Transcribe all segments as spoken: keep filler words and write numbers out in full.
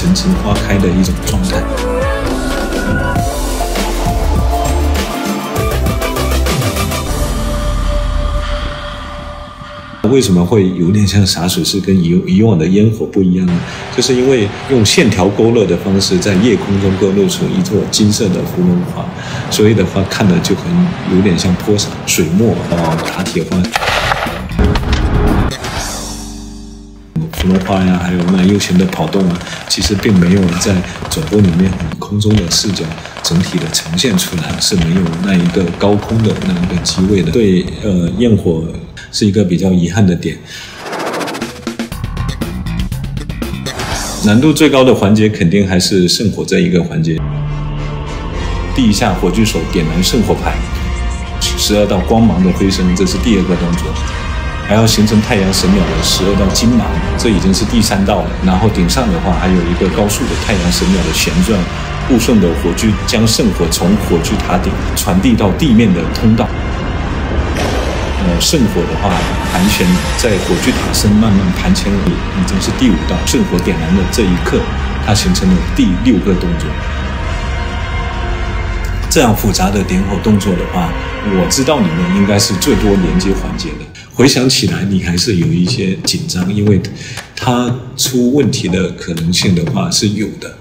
层层花开的一种状态。为什么会有点像洒水，是跟以以往的烟火不一样呢？就是因为用线条勾勒的方式，在夜空中勾勒出一座金色的芙蓉花，所以的话看的就很有点像泼洒水墨啊、打铁花。芙蓉花呀，还有那悠闲的跑动啊，其实并没有在总部里面空中的视角整体的呈现出来，是没有那一个高空的那一个机位的。对，呃，焰火是一个比较遗憾的点。难度最高的环节肯定还是圣火这一个环节。地下火炬手点燃圣火牌，十二道光芒的飞升，这是第二个动作。还要形成太阳神鸟的十二道金芒，这已经是第三道了。然后顶上的话还有一个高速的太阳神鸟的旋转，护送的火炬将圣火从火炬塔顶传递到地面的通道。呃，圣火的话盘旋在火炬塔身慢慢盘旋而已，已经是第五道。圣火点燃的这一刻，它形成了第六个动作。这样复杂的点火动作的话，我知道里面应该是最多连接环节的。回想起来，你还是有一些紧张，因为它出问题的可能性的话是有的。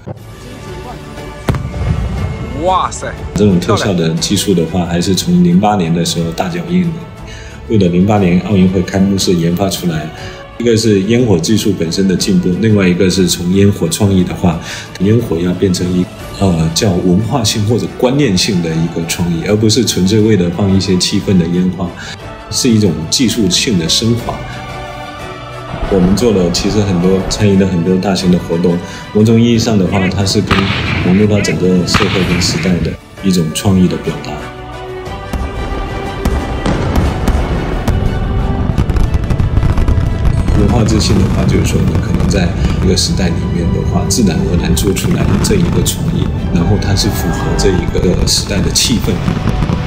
哇塞！这种特效的技术的话，还是从零八年的时候大脚印的，为了零八年奥运会开幕式研发出来。一个是烟火技术本身的进步，另外一个是从烟火创意的话，烟火要变成一呃叫文化性或者观念性的一个创意，而不是纯粹为了放一些气氛的烟花，是一种技术性的升华。我们做了其实很多参与了很多大型的活动，某种意义上的话，它是跟融入到整个社会跟时代的一种创意的表达。文化自信的话，就是说你可能在一个时代里面的话，自然而然做出来的这一个创意，然后它是符合这一个时代的气氛。